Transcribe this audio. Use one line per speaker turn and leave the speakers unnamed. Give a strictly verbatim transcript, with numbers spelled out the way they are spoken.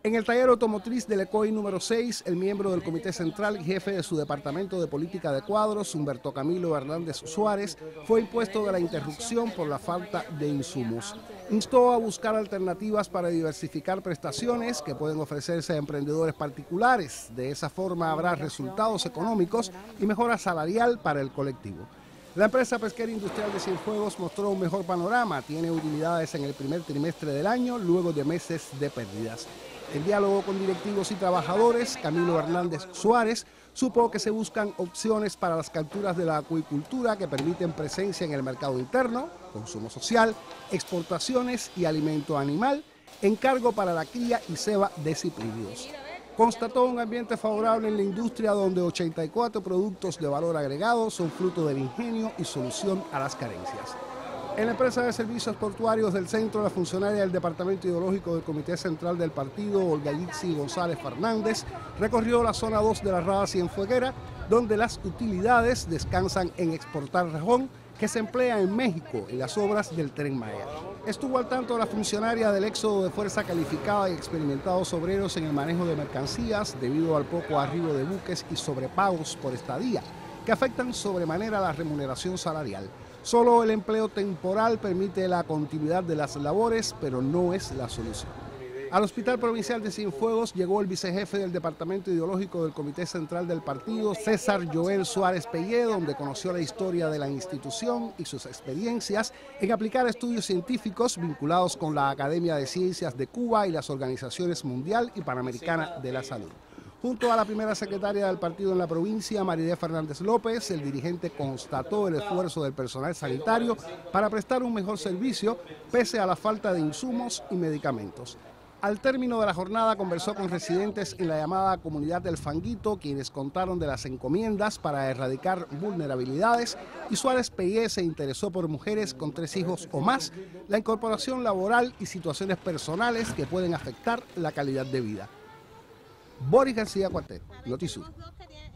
En el taller automotriz del ECOI número seis, el miembro del Comité Central y jefe de su Departamento de Política de Cuadros, Humberto Camilo Hernández Suárez, fue impuesto de la interrupción por la falta de insumos. Instó a buscar alternativas para diversificar prestaciones que pueden ofrecerse a emprendedores particulares. De esa forma habrá resultados económicos y mejora salarial para el colectivo. La empresa pesquera industrial de Cienfuegos mostró un mejor panorama. Tiene utilidades en el primer trimestre del año, luego de meses de pérdidas. En diálogo con directivos y trabajadores, Camilo Hernández Suárez supo que se buscan opciones para las capturas de la acuicultura que permiten presencia en el mercado interno, consumo social, exportaciones y alimento animal, encargo para la cría y ceba de ciprínidos. Constató un ambiente favorable en la industria donde ochenta y cuatro productos de valor agregado son fruto del ingenio y solución a las carencias. En la empresa de servicios portuarios del centro, la funcionaria del Departamento Ideológico del Comité Central del Partido, Olga Yitzi González Fernández, recorrió la zona dos de la Rada Cienfueguera, donde las utilidades descansan en exportar rejón, que se emplea en México en las obras del Tren Maya. Estuvo al tanto la funcionaria del éxodo de fuerza calificada y experimentados obreros en el manejo de mercancías debido al poco arribo de buques y sobrepagos por estadía, que afectan sobremanera la remuneración salarial. Solo el empleo temporal permite la continuidad de las labores, pero no es la solución. Al Hospital Provincial de Cienfuegos llegó el vicejefe del Departamento Ideológico del Comité Central del Partido, César Joel Suárez Pellé, donde conoció la historia de la institución y sus experiencias en aplicar estudios científicos vinculados con la Academia de Ciencias de Cuba y las organizaciones Mundial y Panamericana de la Salud. Junto a la primera secretaria del partido en la provincia, Maridé Fernández López, el dirigente constató el esfuerzo del personal sanitario para prestar un mejor servicio pese a la falta de insumos y medicamentos. Al término de la jornada conversó con residentes en la llamada comunidad del Fanguito, quienes contaron de las encomiendas para erradicar vulnerabilidades, y Suárez Pellé se interesó por mujeres con tres hijos o más, la incorporación laboral y situaciones personales que pueden afectar la calidad de vida. Boris García Cuartet, Notisur.